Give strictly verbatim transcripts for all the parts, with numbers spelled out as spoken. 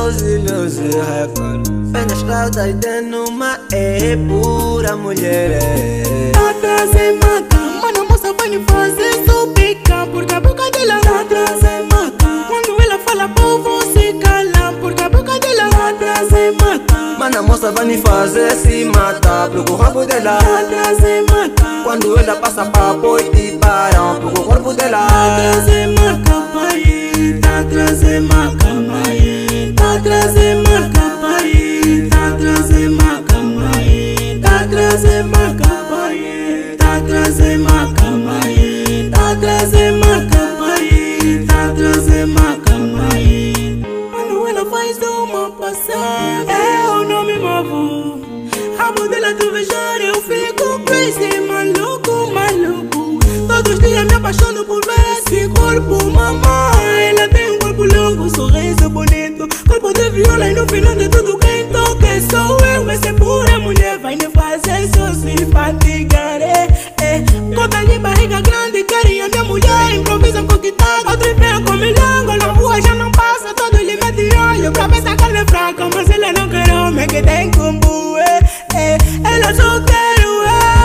Luzi, Luzi, Record. Pé na estrada e dentro uma é pura mulher. Tá trazendo maca, mano, a moça vai me fazer subicar. Porque a boca dela tá trazendo maca. Quando ela fala, povo se cala. Porque a boca dela tá trazendo maca. Mano, a moça vai me fazer se matar. Porque o rabo dela tá trazendo maca. Quando ela passa papo e te param. Porque o corpo dela tá trazendo maca, pai. Tá trazendo maca, mãe. Tá trazendo maca, pai. Tá trazendo maca, mãe. Tá trazendo maca, pai. Tá trazendo maca, mãe. Tá trazendo maca, pai. Tá trazendo maca, mãe. Quando ela faz uma passada, eu não me movo. Rabo dela tu beijar, eu fico crazy, maluco, maluco. Todos os dias me apaixono por ver esse corpo, mamãe. Ela tem um corpo longo, sorriso bonito, corpo de viola e no final de tudo quem toca sou eu. Essa é pura mulher, vai me fazer só se fatigar, é, é. Conta de barriga grande, querem a minha mulher, improvisa com guitarra, tripé com milonga. Na rua já não passa, todo ele mete olho pra pensar que ela é fraca, mas ela não quer homem que tem combo, é, é. Ela só quer o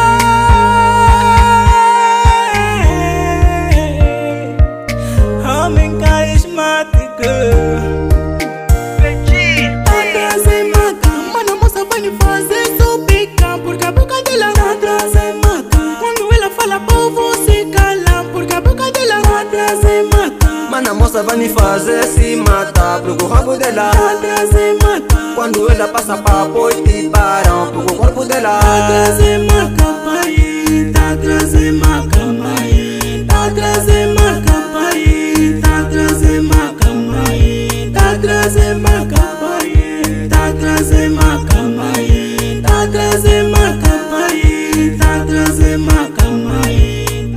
homem carismático. Tá trazendo maca, mano, a moça vai me fazer subicar. Porque a boca dela tá trazendo maca. Quando ela fala, povo se cala. Porque a boca dela tá trazendo maca. Mano, a moça vai me fazer se matar. Porque o rabo dela tá trazendo maca. Quando ela passa papo e te param. Porque o corpo dela tá trazendo maca, pai. Tá trazendo maca, mãe. Tá trazendo maca, pai. Tá trazendo maca, mãe. Tá trazendo maca, pai. Tá trazendo maca, mãe. Tá trazendo maca, pai. Tá trazendo maca, mãe.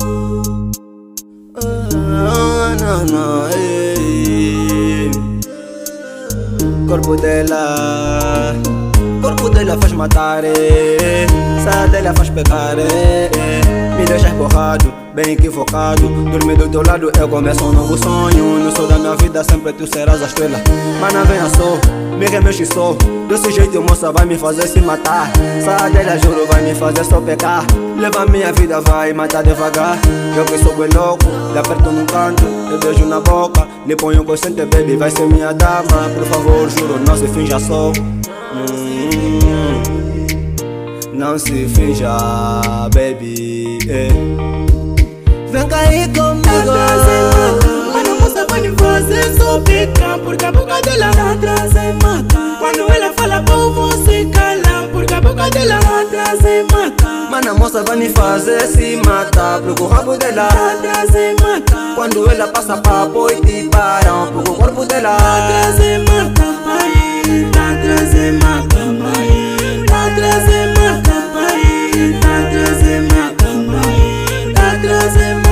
Ah, não, não, ei. Corpo dela, corpo dela faz matar, eh. Saia dela faz pecar, eh, eh. Me deixa borrado, bem equivocado. Dormir do teu lado eu começo um novo sonho. No sol da minha vida sempre tu serás a estrela. Mana venha só, me remexe só. Desse jeito moça vai me fazer se matar. Saia dela juro vai me fazer só pecar. Leva minha vida vai matar devagar. Eu que sou bem louco, lhe aperto num canto, eu beijo na boca, lhe ponho consciente baby, vai ser minha dama. Por favor juro não se finja só. hum, Não se finja baby, eh. Vem cair comigo. Tá trazendo maca, mano, a moça vai me fazer subicar. Porque a boca dela tá trazendo maca. Quando ela fala, povo se cala. Porque a boca dela tá trazendo maca. Mano, a moça vai me fazer se matar. Porque o rabo dela tá trazendo maca. Quando ela passa papo e te param. Porque o corpo dela tá trazendo maca, pai. Tá trazendo maca, mãe. Tá trazendo maca, pai. Tá trazendo maca, mãe. Tá trazendo